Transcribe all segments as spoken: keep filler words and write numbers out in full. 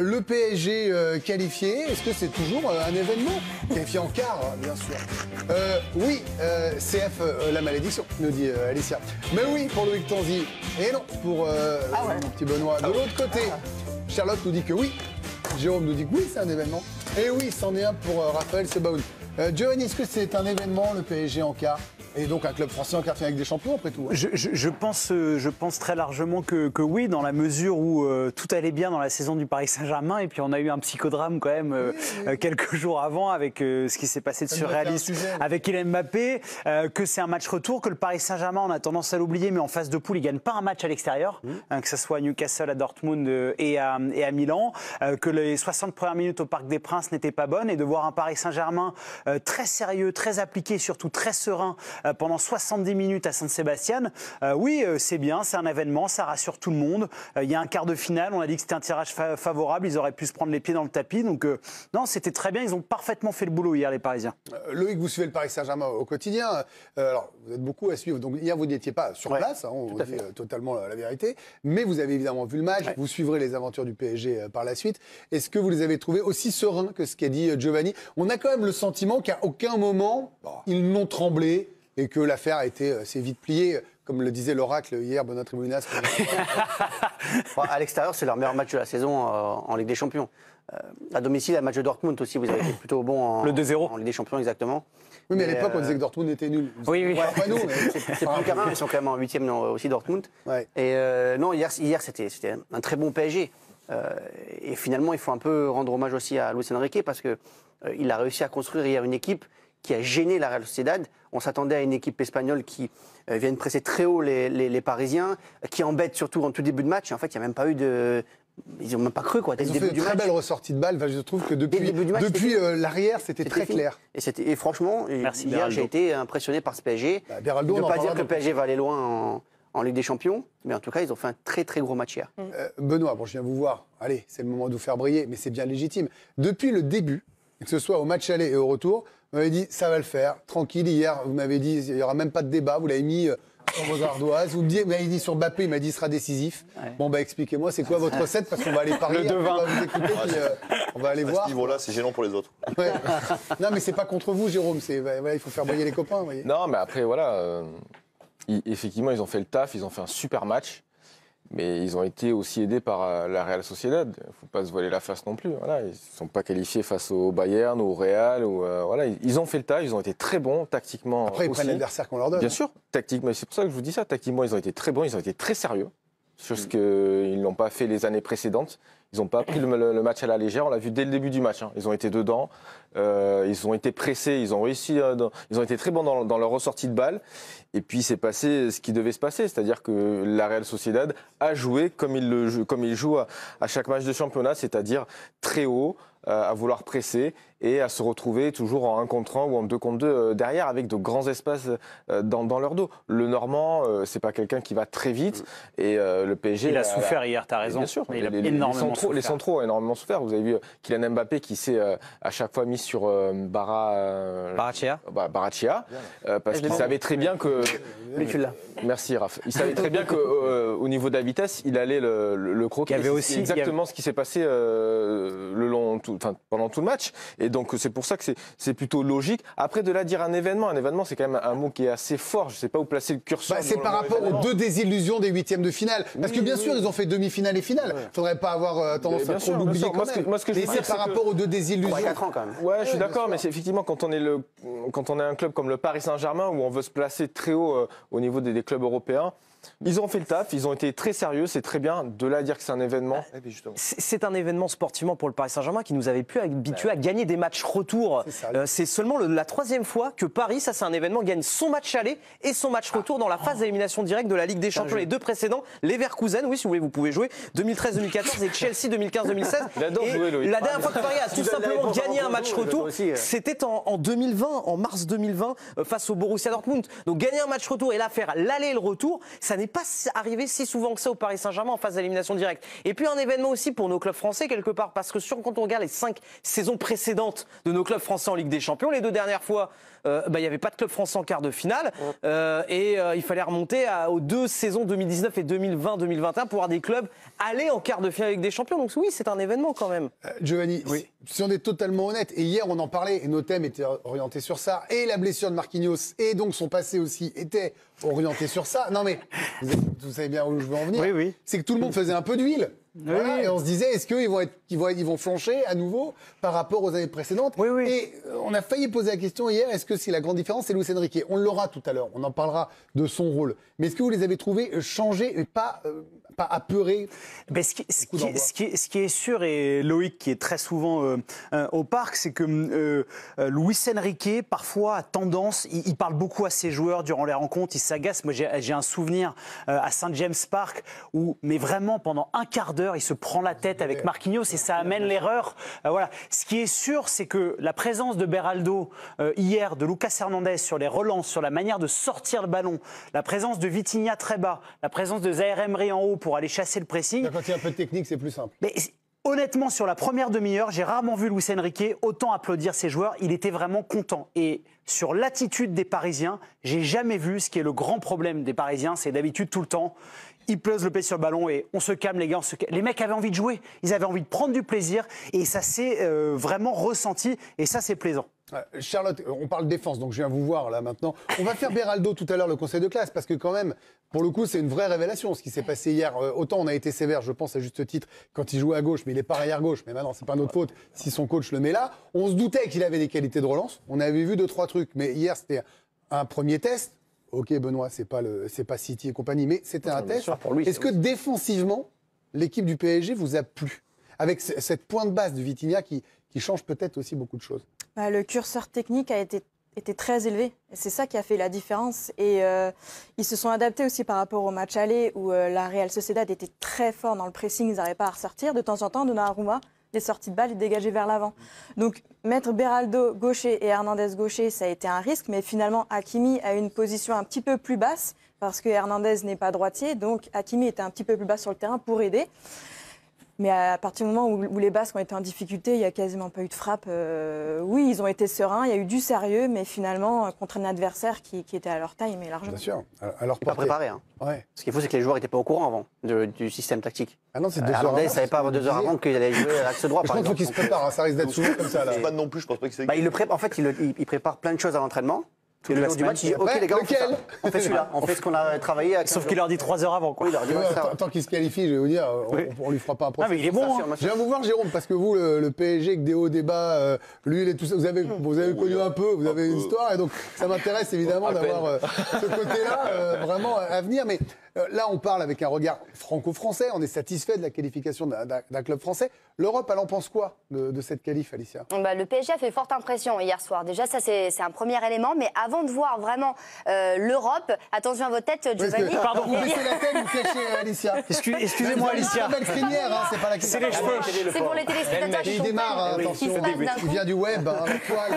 le P S G euh, qualifié, est-ce que c'est toujours euh, un événement? Qualifié en quart, bien sûr. Euh, oui, euh, C F, euh, la malédiction, nous dit euh, Alicia. Mais oui, pour Loïc Tanzi. Et non, pour euh, ah ouais. mon petit Benoît. De l'autre côté, ah. Charlotte nous dit que oui. Jérôme nous dit que oui, c'est un événement. Et oui, c'en est un pour euh, Raphaël Sebaoun. Euh, Giovanni, est-ce que c'est un événement, le P S G en quart? Et donc un club français en quart de finale avec des champions, après tout. Hein. Je, je, je, pense, je pense très largement que, que oui, dans la mesure où euh, tout allait bien dans la saison du Paris Saint-Germain. Et puis on a eu un psychodrame quand même euh, oui, oui. quelques jours avant avec euh, ce qui s'est passé de Ça surréaliste avec Kylian Mbappé. Euh, que c'est un match retour, que le Paris Saint-Germain, on a tendance à l'oublier, mais en phase de poule, il ne gagne pas un match à l'extérieur, mmh. hein, que ce soit à Newcastle, à Dortmund euh, et, à, et à Milan. Euh, que les soixante premières minutes au Parc des Princes n'étaient pas bonnes. Et de voir un Paris Saint-Germain euh, très sérieux, très appliqué, surtout très serein euh, pendant soixante-dix minutes à Saint-Sébastien, euh, oui, euh, c'est bien, c'est un événement, ça rassure tout le monde. Il euh, y a un quart de finale, on a dit que c'était un tirage fa favorable, ils auraient pu se prendre les pieds dans le tapis. Donc, euh, non, c'était très bien, ils ont parfaitement fait le boulot hier, les Parisiens. Euh, Loïc, vous suivez le Paris Saint-Germain au quotidien. Euh, alors, vous êtes beaucoup à suivre. Donc, hier, vous n'étiez pas sur ouais, place, hein, on vous dit euh, totalement la, la vérité. Mais vous avez évidemment vu le match, ouais. vous suivrez les aventures du P S G euh, par la suite. Est-ce que vous les avez trouvés aussi sereins que ce qu'a dit euh, Giovanni? On a quand même le sentiment qu'à aucun moment, bon. ils n'ont tremblé. Et que l'affaire a été assez vite pliée, comme le disait l'oracle hier, Benoît Tribounas. Bon, à l'extérieur, c'est leur meilleur match de la saison euh, en Ligue des Champions. Euh, à domicile, à match de Dortmund aussi, vous avez été plutôt bon en, le deux zéro en Ligue des Champions, exactement. Oui, mais à l'époque, euh... on disait que Dortmund était nul. Oui, oui. Ouais, pas nous, mais... C'est plus qu'un, ils sont quand même en huitième aussi, Dortmund. Ouais. Et euh, non, hier, hier c'était un très bon P S G. Euh, et finalement, il faut un peu rendre hommage aussi à Luis Enrique parce qu'il euh, a réussi à construire hier une équipe qui a gêné la Real Sociedad. On s'attendait à une équipe espagnole qui euh, vienne presser très haut les, les, les Parisiens, qui embête surtout en tout début de match. Et en fait, il n'y a même pas eu de... Ils n'ont même pas cru, quoi. Ils ont fait une très belle ressortie de balle. Enfin, je trouve que depuis, match, depuis euh, l'arrière, c'était très fini. clair. Et, et franchement, Merci, hier, j'ai été impressionné par ce P S G. Bah, Beraldo, ne pas dire que le P S G va aller loin en, en Ligue des Champions, mais en tout cas, ils ont fait un très, très gros match hier. Euh, Benoît, bon, je viens vous voir. Allez, c'est le moment de vous faire briller, mais c'est bien légitime. Depuis le début, que ce soit au match aller et au retour, vous m'avez dit, ça va le faire, tranquille. Hier, vous m'avez dit, il n'y aura même pas de débat, vous l'avez mis sur vos ardoises. Vous m'avez dit sur Mbappé, il m'a dit, il sera décisif. Ouais. Bon, bah expliquez-moi, c'est quoi votre recette? Parce qu'on va aller parier, on va vous écouter, puis euh, on va aller voir. À ce niveau-là, c'est gênant pour les autres. Ouais. Non, mais c'est pas contre vous, Jérôme, voilà, il faut faire briller les copains. Vous voyez. Non, mais après, voilà, euh, ils, effectivement, ils ont fait le taf, ils ont fait un super match. Mais ils ont été aussi aidés par la Real Sociedad. Il ne faut pas se voiler la face non plus. Voilà, ils ne sont pas qualifiés face au Bayern ou au Real. Ou, euh, voilà, ils ont fait le tas, ils ont été très bons tactiquement. Après, ils aussi. prennent l'adversaire qu'on leur donne. Bien sûr, tactiquement. C'est pour ça que je vous dis ça. Tactiquement, ils ont été très bons, ils ont été très sérieux. Sur ce qu'ils n'ont pas fait les années précédentes. Ils n'ont pas pris le, le, le match à la légère. On l'a vu dès le début du match. Hein. Ils ont été dedans. Euh, ils ont été pressés. Ils ont réussi. Euh, dans, ils ont été très bons dans, dans leur ressortie de balle. Et puis, c'est passé ce qui devait se passer. C'est-à-dire que la Real Sociedad a joué comme il, le, comme il joue à, à chaque match de championnat, c'est-à-dire très haut, euh, à vouloir presser et à se retrouver toujours en un contre un ou en deux contre deux euh, derrière avec de grands espaces euh, dans, dans leur dos. Le Normand, euh, c'est pas quelqu'un qui va très vite et euh, le P S G... Il a, a a, souffert a, hier, tu as raison. Bien sûr, mais il a les, énormément les, centraux, souffert. Les centraux ont énormément souffert. Vous avez vu Kylian Mbappé qui s'est euh, à chaque fois mis sur euh, Barra, euh, Barachea, bah, Barachea euh, parce qu'il savait très bien que... Mais tu l'as. Merci Raph. Il savait très bien qu'au euh, niveau de la vitesse, il allait le, le, le croquer. Il y avait aussi exactement avait... ce qui s'est passé euh, le long, tout, pendant tout le match. Et donc c'est pour ça que c'est plutôt logique. Après, de là dire un événement, un événement, c'est quand même un mot qui est assez fort. Je ne sais pas où placer le curseur. Bah, c'est par rapport événement. aux deux désillusions des huitièmes de finale. Parce oui, que bien oui, sûr, oui. ils ont fait demi-finale et finale. Il ouais. ne faudrait pas avoir euh, tendance à trop l'oublier quand même. Moi, ce que je mais c'est par rapport que... aux deux désillusions. quatre ans quand même. Ouais, je suis ouais, d'accord, mais c'est effectivement quand on est le, quand on est un club comme le Paris Saint-Germain où on veut se placer très haut euh, au niveau des, des clubs européens. Ils ont fait le taf, ils ont été très sérieux, c'est très bien. De là à dire que c'est un événement. C'est un événement sportivement pour le Paris Saint-Germain qui nous avait plus habitués à gagner des matchs retour. C'est euh, seulement le, la troisième fois que Paris, ça c'est un événement, gagne son match aller et son match retour dans la phase d'élimination directe de la Ligue des Champions. Les deux précédents, Leverkusen, oui si vous voulez vous pouvez jouer, deux mille treize deux mille quatorze et Chelsea deux mille quinze deux mille seize. Et la dernière fois que Paris a tout simplement gagné un match retour, c'était en, en deux mille vingt, en mars deux mille vingt, euh, face au Borussia Dortmund. Donc gagner un match retour et là faire l'aller et le retour, ça ça n'est pas arrivé si souvent que ça au Paris Saint-Germain en phase d'élimination directe. Et puis un événement aussi pour nos clubs français quelque part, parce que sur, quand on regarde les cinq saisons précédentes de nos clubs français en Ligue des Champions, les deux dernières fois, euh, bah, il n'y avait pas de club français en quart de finale, euh, et euh, il fallait remonter à, aux deux saisons deux mille dix-neuf et deux mille vingt deux mille vingt et un pour voir des clubs aller en quart de finale avec des champions. Donc oui, c'est un événement quand même. Euh, Giovanni, oui. si, si on est totalement honnête, et hier on en parlait, et nos thèmes étaient orientés sur ça, et la blessure de Marquinhos, et donc son passé aussi, était orienté sur ça. Non mais, vous, êtes, vous savez bien où je veux en venir. Oui, oui. C'est que tout le monde faisait un peu d'huile. Oui, voilà, oui. Et on se disait, est-ce qu'ils vont, être, ils vont, ils vont flancher à nouveau par rapport aux années précédentes? Oui, oui. Et euh, on a failli poser la question hier, est-ce que c'est la grande différence, c'est Luis Enrique? On l'aura tout à l'heure, on en parlera de son rôle. Mais est-ce que vous les avez trouvés changés et pas, euh, pas apeurés? Ben, ce, qui, ce, qui, ce, qui, ce qui est sûr, et Loïc qui est très souvent euh, euh, au parc, c'est que euh, euh, Luis Enrique, parfois, a tendance, il, il parle beaucoup à ses joueurs durant les rencontres, il s'agace. Moi, j'ai, j'ai un souvenir euh, à Saint James Park où, mais vraiment, pendant un quart d'heure, il se prend la tête avec Marquinhos et ça amène l'erreur. Euh, voilà. Ce qui est sûr, c'est que la présence de Beraldo euh, hier, de Lucas Hernandez sur les relances, sur la manière de sortir le ballon, la présence de Vitinha très bas, la présence de Zaïre Emery en haut pour aller chasser le pressing. Quand il y a un peu de technique, c'est plus simple. Mais honnêtement, sur la première demi-heure, j'ai rarement vu Luis Enrique autant applaudir ses joueurs. Il était vraiment content. Et sur l'attitude des Parisiens, j'ai jamais vu ce qui est le grand problème des Parisiens. C'est d'habitude tout le temps, ils posent le pied sur le ballon et on se calme, les gars. On se calme. Les mecs avaient envie de jouer. Ils avaient envie de prendre du plaisir. Et ça s'est euh, vraiment ressenti. Et ça, c'est plaisant. Charlotte, on parle défense, donc je viens vous voir là maintenant. On va faire Beraldo tout à l'heure, le conseil de classe, parce que quand même, pour le coup, c'est une vraie révélation ce qui s'est passé hier. Autant on a été sévère, je pense à juste titre, quand il jouait à gauche, mais il est pas arrière gauche. Mais maintenant, c'est pas notre faute si son coach le met là. On se doutait qu'il avait des qualités de relance. On avait vu deux trois trucs, mais hier c'était un premier test. Ok, Benoît, c'est pas le, c'est pas City et compagnie, mais c'était un test. Lui, Est-ce que oui. défensivement, l'équipe du P S G vous a plu avec cette pointe basse de Vitinha qui, qui change peut-être aussi beaucoup de choses? Bah, le curseur technique a été, été très élevé. Et c'est ça qui a fait la différence. Et euh, ils se sont adaptés aussi par rapport au match aller où euh, la Real Sociedad était très fort dans le pressing. Ils n'arrivaient pas à ressortir. De temps en temps, Donnarumma, des sorties de balles, il dégageait vers l'avant. Donc mettre Beraldo gaucher et Hernandez gaucher, ça a été un risque. Mais finalement, Hakimi a une position un petit peu plus basse parce que Hernandez n'est pas droitier. Donc Hakimi était un petit peu plus bas sur le terrain pour aider. Mais à partir du moment où, où les Basques ont été en difficulté, il n'y a quasiment pas eu de frappe. Euh, oui, ils ont été sereins, il y a eu du sérieux, mais finalement, contre un adversaire qui, qui était à leur taille, mais largement. Bien sûr. Alors, pas préparé. Hein. Ouais. Ce qu'il faut, c'est que les joueurs n'étaient pas au courant avant de, du système tactique. Ah non, c'est deux euh, heures avant. Ils ne savaient pas avant deux heures avant qu'il allait jouer à l'axe droit. Je pense qu'il faut qu'il se prépare, hein, ça risque d'être souvent comme ça. Là. Pas non plus, je pense pas que c'est. Bah, il le prépare. En fait, il, il, il prépare plein de choses à l'entraînement. Et le jour du match, il dit ok, les gars, on fait, ça. on fait celui-là. On fait ce qu'on a travaillé. Sauf qu'il leur dit trois heures avant. Quoi. Oui, il leur dit, ouais, tant, tant qu'il se qualifie, je vais vous dire, on, oui. on, on lui fera pas un procès. Ah, mais il est bon. Hein. Je viens vous voir, Jérôme, parce que vous, le, le P S G, avec des hauts, des bas, euh, l'huile et tout ça, vous avez, vous avez connu un peu, vous avez une histoire, et donc ça m'intéresse évidemment d'avoir euh, ce côté-là euh, vraiment à venir. Mais euh, là, on parle avec un regard franco-français, on est satisfait de la qualification d'un, d'un club français. L'Europe, elle en pense quoi de, de cette qualif, Alicia? Bah, le P S G a fait forte impression hier soir. Déjà, ça, c'est, c'est un premier élément. Mais avant de voir vraiment euh, l'Europe, attention à votre tête, Giovanni. Que, pardon, vous baissez la tête, vous cachez, Alicia. Excuse, excusez-moi, Alicia. C'est pas crinière, hein, c'est pas la question. C'est les cheveux. C'est pour les téléspectateurs qui Il démarre, hein, attention. Il vient du web, hein, avec toile.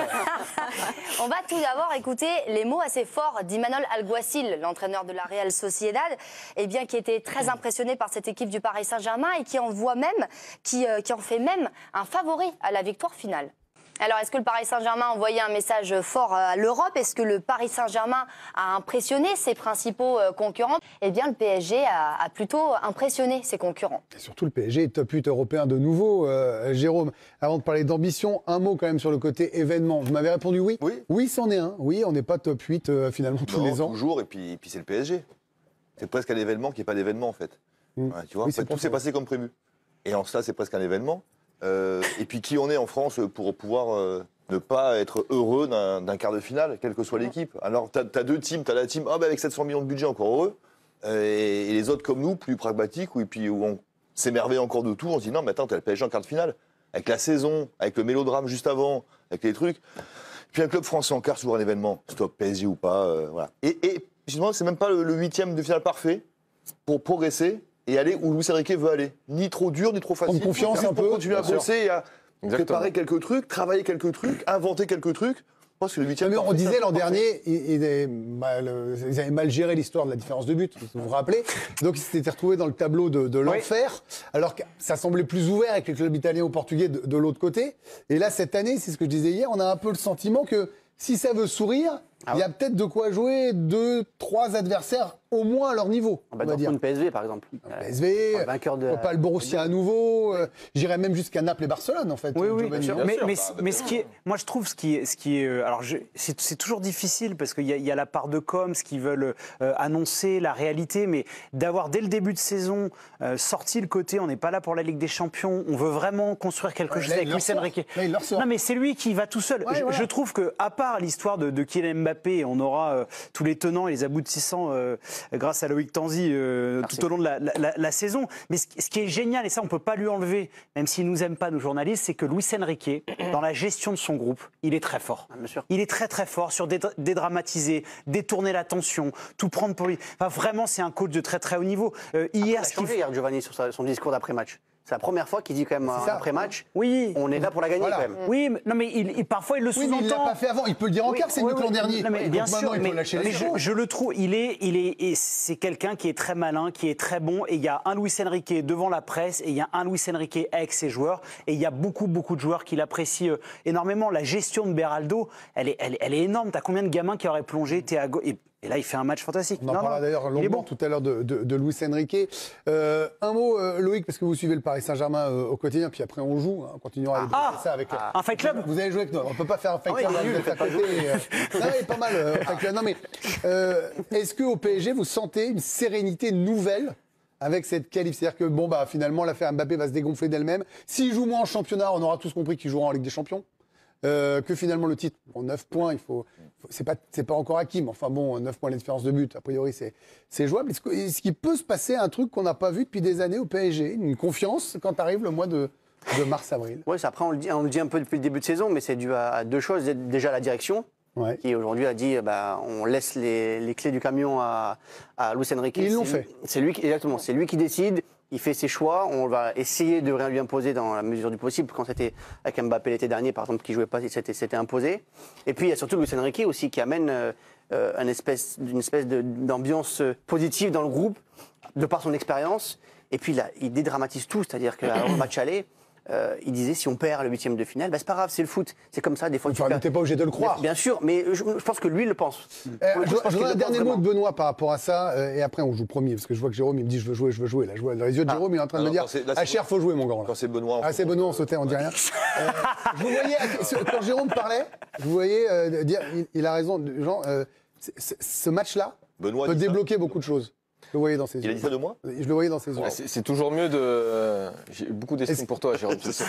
On va tout d'abord écouter les mots assez forts d'Imanol Alguacil, l'entraîneur de la Real Sociedad, eh bien, qui était très impressionné par cette équipe du Paris Saint-Germain et qui en voit même, qui, euh, qui en fait même un favori à la victoire finale. Alors, est-ce que le Paris Saint-Germain a envoyé un message fort à l'Europe? Est-ce que le Paris Saint-Germain a impressionné ses principaux concurrents? Eh bien, le P S G a, a plutôt impressionné ses concurrents. Et surtout, le P S G est top huit européen de nouveau. Euh, Jérôme, avant de parler d'ambition, un mot quand même sur le côté événement. Vous m'avez répondu oui? Oui. Oui, c'en est un. Oui, on n'est pas top huit euh, finalement tous non, les ans. Toujours, et puis, et puis c'est le P S G. C'est presque un événement qui n'est pas d'événement, en fait. Mmh. Ouais, tu vois, oui, en fait, tout s'est passé comme prévu. Et en cela, c'est presque un événement. Euh, et puis, qui on est en France pour pouvoir euh, ne pas être heureux d'un, d'un quart de finale, quelle que soit l'équipe. Alors, tu as deux teams. Tu as la team oh, bah, avec sept cents millions de budget, encore heureux. Euh, et, et les autres, comme nous, plus pragmatiques, où, et puis, où on s'émerveille encore de tout. On se dit non, mais attends, tu as le P S G en quart de finale. Avec la saison, avec le mélodrame juste avant, avec les trucs. Puis un club français en quart, c'est toujours un événement. Stop, P S G ou pas. Euh, voilà. Et, et justement, c'est même pas le, le huitième de finale parfait pour progresser et aller où Luis Enrique veut aller. Ni trop dur, ni trop facile. Prendre confiance un pour peu. continuer à bosser et à Exactement. préparer quelques trucs, travailler quelques trucs, inventer quelques trucs Je pense que le huitième. Mais on disait l'an dernier, ils, ils, bah, le, ils avaient mal géré l'histoire de la différence de but, vous vous rappelez. Donc ils s'étaient retrouvés dans le tableau de, de l'enfer, oui. alors que ça semblait plus ouvert avec les clubs italiens ou portugais de, de l'autre côté. Et là, cette année, c'est ce que je disais hier, on a un peu le sentiment que si ça veut sourire, il ah ouais. y a peut-être de quoi jouer deux, trois adversaires au moins à leur niveau. Ah bah, on va dire. P S V par exemple. P S V, euh, vainqueur de pas le Borussia à nouveau. Euh, J'irais même jusqu'à Naples et Barcelone en fait. Oui, oui, bien sûr. Mais, mais, mais ce qui est, moi je trouve ce qui est, ce qui est, alors c'est toujours difficile parce qu'il y, y a la part de com, ce qu'ils veulent euh, annoncer, la réalité, mais d'avoir dès le début de saison euh, sorti le côté, on n'est pas là pour la Ligue des Champions, on veut vraiment construire quelque ouais, chose là, avec Luis Enrique. Non mais c'est lui qui va tout seul. Ouais, je, voilà. je trouve que à part l'histoire de, de Kylian Mbappé, on aura euh, tous les tenants et les aboutissants. Euh, grâce à Loïc Tanzi euh, tout au long de la, la, la saison. Mais ce, ce qui est génial, et ça on ne peut pas lui enlever, même s'il ne nous aime pas, nos journalistes, c'est que Luis Enrique, dans la gestion de son groupe, il est très fort. Ah, bien sûr. Il est très très fort sur dé dédramatiser, détourner l'attention, tout prendre pour lui. Enfin, vraiment, c'est un coach de très très haut niveau. Euh, hier, ah, il a changé hier, Giovanni, sur sa, son discours d'après-match. C'est la première fois qu'il dit quand même euh, après match. Oui. On est là pour la gagner voilà. quand même. Oui, mais, non mais il, il, parfois il le sous-entend. Oui, il l'a pas fait avant. Il peut le dire en oui, quart, c'est oui, mieux oui, que l'an dernier. Non, mais bien sûr, mais, mais je, je le trouve. Il est, il est, et c'est quelqu'un qui est très malin, qui est très bon. Et il y a un Luis Enrique devant la presse, et il y a un Luis Enrique avec ses joueurs. Et il y a beaucoup, beaucoup de joueurs qui l'apprécient euh, énormément. La gestion de Beraldo, elle est, elle, elle est énorme. T'as combien de gamins qui auraient plongé Thiago et, Et là, il fait un match fantastique. On en parlera d'ailleurs longuement bon. tout à l'heure de, de, de Luis Enrique. Euh, un mot, euh, Loïc, parce que vous suivez le Paris Saint-Germain euh, au quotidien, puis après on joue. Hein, on continuera à ah, développer ça avec. Ah, un fight club. Vous avez joué avec nous. On ne peut pas faire un fight ah, club. Oui, vous êtes à côté. Et, euh, non, il est pas mal. Euh, non, mais euh, est-ce qu'au P S G, vous sentez une sérénité nouvelle avec cette qualif? C'est-à-dire que bon, bah, finalement, l'affaire Mbappé va se dégonfler d'elle-même. S'il joue moins en championnat, on aura tous compris qu'il jouera en Ligue des Champions. Euh, que finalement le titre, bon, neuf points, il faut, faut c'est pas, c'est pas encore acquis, mais enfin bon, neuf points de différence de but, a priori c'est jouable. Est-ce, que, est-ce qu'il peut se passer un truc qu'on n'a pas vu depuis des années au P S G, une confiance quand arrive le mois de, de mars-avril? Oui, après on le, dit, on le dit un peu depuis le début de saison, mais c'est dû à, à deux choses. Déjà la direction, ouais. qui aujourd'hui a dit bah, on laisse les, les clés du camion à, à Luis Enrique. Ils l'ont fait. C'est lui, exactement, c'est lui qui décide. Il fait ses choix, on va essayer de rien lui imposer dans la mesure du possible. Quand c'était avec Mbappé l'été dernier, par exemple, qui jouait pas, c'était imposé. Et puis il y a surtout Luis Enrique aussi qui amène euh, une espèce, une espèce d'ambiance positive dans le groupe, de par son expérience. Et puis là, il dédramatise tout, c'est-à-dire qu'au match aller, euh, il disait si on perd le huitième de finale, bah, c'est pas grave, c'est le foot, c'est comme ça. Des fois, enfin, tu n'es pas obligé de le croire. Bien, bien sûr, mais je, je pense que lui il le pense. Euh, je je, je voudrais un dernier mot de Benoît par rapport à ça, euh, et après on joue premier, parce que je vois que Jérôme il me dit je veux jouer, je veux jouer. Là, je vois dans les yeux de Jérôme, ah. il est en train de Alors, me dire ah cher, faut jouer mon grand. Quand c'est Benoît, ah c'est Benoît, on sautait, on dit rien. euh, je vous voyais quand Jérôme parlait, vous voyez euh, dire il, il a raison, Jean, euh, ce match-là peut débloquer beaucoup de choses. Je le voyais dans ses yeux. Il a dit ça de moi? Je le voyais dans ses yeux. Ouais, c'est toujours mieux de. Euh, j'ai beaucoup d'estime pour toi, Jérôme. Il se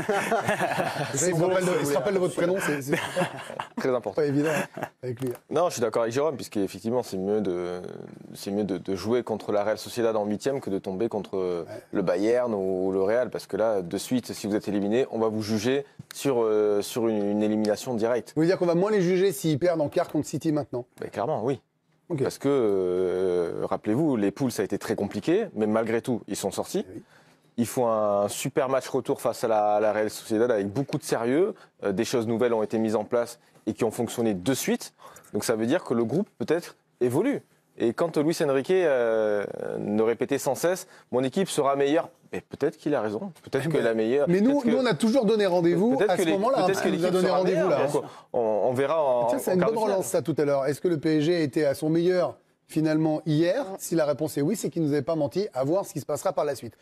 rappelle de votre prénom, c'est très important. Pas évident avec lui. Non, je suis d'accord avec Jérôme, puisqu'effectivement, c'est mieux, de, mieux de, de jouer contre la Real Sociedad en huitième que de tomber contre ouais. le Bayern ou le Real, parce que là, de suite, si vous êtes éliminé, on va vous juger sur, euh, sur une, une élimination directe. Vous voulez dire qu'on va moins les juger s'ils perdent en quart contre City maintenant? Mais clairement, oui. Okay. Parce que, euh, rappelez-vous, les poules, ça a été très compliqué, mais malgré tout, ils sont sortis. Oui. Ils font un super match retour face à la, à la Real Sociedad avec beaucoup de sérieux. Euh, des choses nouvelles ont été mises en place et qui ont fonctionné de suite. Donc ça veut dire que le groupe, peut-être, évolue. Et quand Luis Enrique euh, ne répétait sans cesse « mon équipe sera meilleure », mais peut-être qu'il a raison, peut-être que la meilleure... Mais nous, nous, on a toujours donné rendez-vous à ce moment-là, peut-être que l'équipe a donné rendez-vous là. Hein. On, on verra en Tiens, c'est une bonne relance ça tout à l'heure. Est-ce que le P S G était à son meilleur finalement hier? Si la réponse est oui, c'est qu'il ne nous avait pas menti. À voir ce qui se passera par la suite.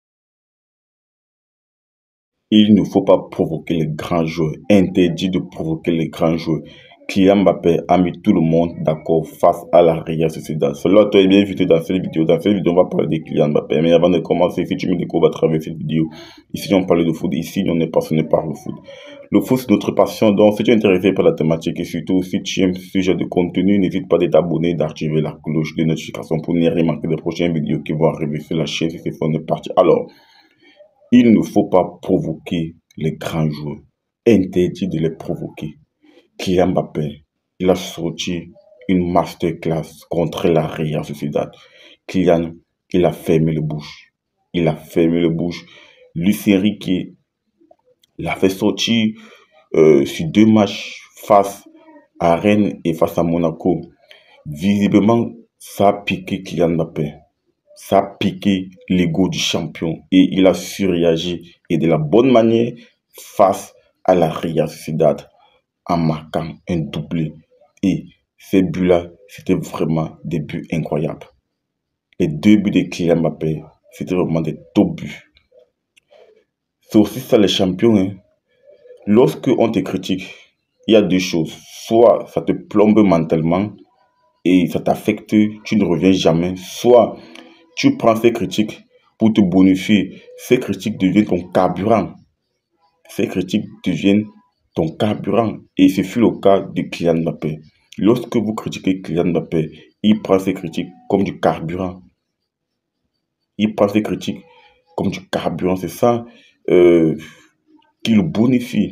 Il ne faut pas provoquer les grands joueurs. Interdit de provoquer les grands joueurs. Kylian Mbappé a mis tout le monde d'accord face à la Real Sociedad. Cela, tu as bien vu dans cette vidéo. Dans cette vidéo, on va parler de Kylian Mbappé. Mais avant de commencer, si tu me découvres à travers cette vidéo, ici on parle de foot, ici on est passionné par le foot. Le foot, c'est notre passion. Donc, si tu es intéressé par la thématique et surtout si tu aimes ce sujet de contenu, n'hésite pas à t'abonner, d'activer la cloche de notification pour ne rien manquer des prochaines vidéos qui vont arriver sur la chaîne si c'est fun de partir. Alors, il ne faut pas provoquer les grands joueurs. Interdit de les provoquer. Kylian Mbappé, il a sorti une masterclass contre la Real Sociedad. Kylian, il a fermé le bouche. Il a fermé le bouche. Luis Enrique l'a fait sortir euh, sur deux matchs face à Rennes et face à Monaco, visiblement, ça a piqué Kylian Mbappé. Ça a piqué l'ego du champion et il a surréagi et de la bonne manière face à la Real Sociedad en marquant un doublé. Et ces buts-là, c'était vraiment des buts incroyables. Les deux buts de Kylian Mbappé, c'était vraiment des top buts. C'est aussi ça les champions. Hein. Lorsque on te critique, il y a deux choses. Soit ça te plombe mentalement et ça t'affecte, tu ne reviens jamais. Soit tu prends ces critiques pour te bonifier. Ces critiques deviennent ton carburant. Ces critiques deviennent ton carburant. Et ce fut le cas de Kylian Mbappé. Lorsque vous critiquez Kylian Mbappé, il prend ces critiques comme du carburant. Il prend ces critiques comme du carburant. C'est ça euh, qui le bonifie.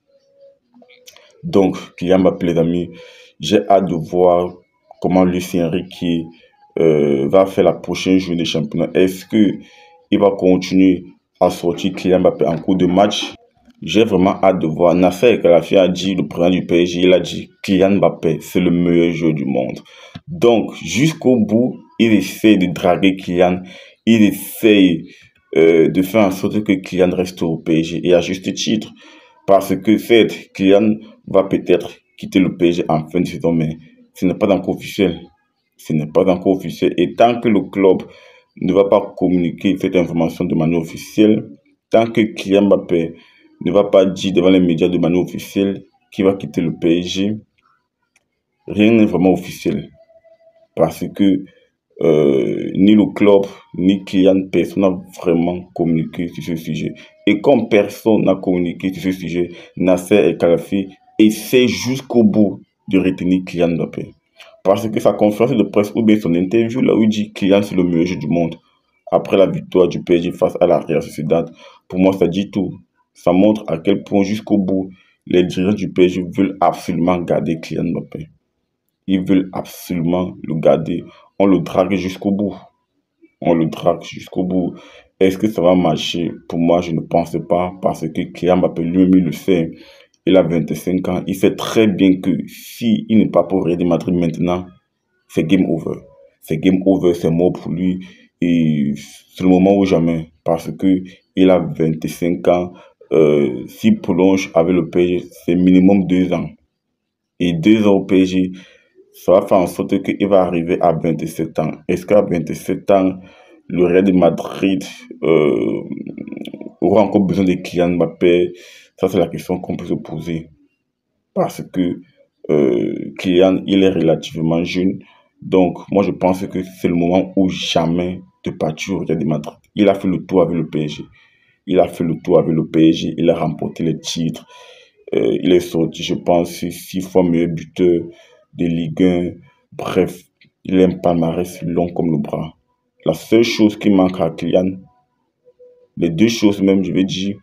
Donc, Kylian Mbappé, les amis, j'ai hâte de voir comment Luis Enrique Euh, va faire la prochaine journée de championnat. Est-ce qu'il va continuer à sortir Kylian Mbappé en cours de match? J'ai vraiment hâte de voir. Nasser El Khelaifi a dit, le président du P S G, il a dit Kylian Mbappé, c'est le meilleur joueur du monde. Donc, jusqu'au bout, il essaie de draguer Kylian. Il essaie euh, de faire en sorte que Kylian reste au P S G. Et à juste titre. Parce que, certes, Kylian va peut-être quitter le P S G en fin de saison, mais ce n'est pas encore officiel. Ce n'est pas encore officiel. Et tant que le club ne va pas communiquer cette information de manière officielle, tant que Kylian Mbappé ne va pas dire devant les médias de manière officielle qu'il va quitter le P S G, rien n'est vraiment officiel. Parce que euh, ni le club, ni Kylian, personne n'a vraiment communiqué sur ce sujet. Et comme personne n'a communiqué sur ce sujet, Nasser El Khelaifi essaie jusqu'au bout de retenir Kylian Mbappé. Parce que sa conférence de presse ou bien son interview, là où il dit Kylian c'est le meilleur joueur du monde, après la victoire du P S G face à la Real Sociedad, pour moi ça dit tout. Ça montre à quel point jusqu'au bout, les dirigeants du P S G veulent absolument garder Kylian Mbappé. Ils veulent absolument le garder. On le drague jusqu'au bout. On le drague jusqu'au bout. Est-ce que ça va marcher? Pour moi, je ne pense pas, parce que Kylian Mbappé lui-même le sait. Il a vingt-cinq ans. Il sait très bien que s'il n'est pas pour Real de Madrid maintenant, c'est game over. C'est game over, c'est mort pour lui. Et c'est le moment ou jamais. Parce qu'il a vingt-cinq ans. Euh, s'il prolonge avec le P S G, c'est minimum deux ans. Et deux ans au P S G, ça va faire en sorte qu'il va arriver à vingt-sept ans. Est-ce qu'à vingt-sept ans, le Real de Madrid euh, aura encore besoin de Kylian Mbappé? Ça, c'est la question qu'on peut se poser. Parce que euh, Kylian, il est relativement jeune. Donc, moi, je pense que c'est le moment où jamais de partir au Real de Madrid. Il a fait le tour avec le P S G. Il a fait le tour avec le P S G. Il a remporté les titres. Euh, il est sorti, je pense, six fois meilleur buteur de Ligue un. Bref, il a un palmarès long comme le bras. La seule chose qui manque à Kylian, les deux choses même, je vais dire,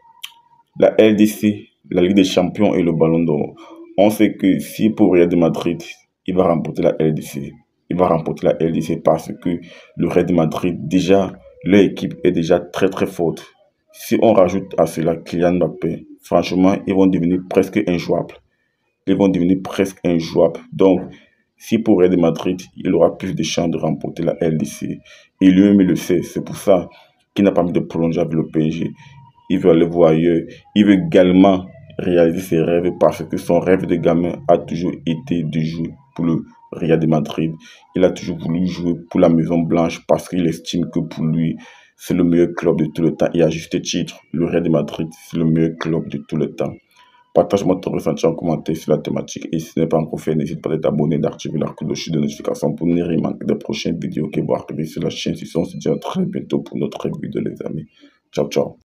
la L D C, la Ligue des Champions et le Ballon d'Or. On sait que si pour Real de Madrid, il va remporter la L D C. Il va remporter la L D C parce que le Real de Madrid, déjà, leur équipe est déjà très très forte. Si on rajoute à cela Kylian Mbappé, franchement, ils vont devenir presque injouables. Ils vont devenir presque injouables. Donc, si pour Real de Madrid, il aura plus de chances de remporter la L D C. Et lui-même, il le sait. C'est pour ça qu'il n'a pas envie de prolonger avec le P S G. Il veut aller voir ailleurs. Il veut également réaliser ses rêves parce que son rêve de gamin a toujours été de jouer pour le Real de Madrid. Il a toujours voulu jouer pour la Maison Blanche parce qu'il estime que pour lui, c'est le meilleur club de tout le temps. Et à juste titre, le Real de Madrid, c'est le meilleur club de tout le temps. Partage-moi ton ressenti en commentaire sur la thématique. Et si ce n'est pas encore fait, n'hésite pas à t'abonner, d'activer la cloche de notification pour ne rien manquer des prochaines vidéos qui vont arriver sur la chaîne. Si on se dit à très bientôt pour notre vidéo, les amis. Ciao, ciao.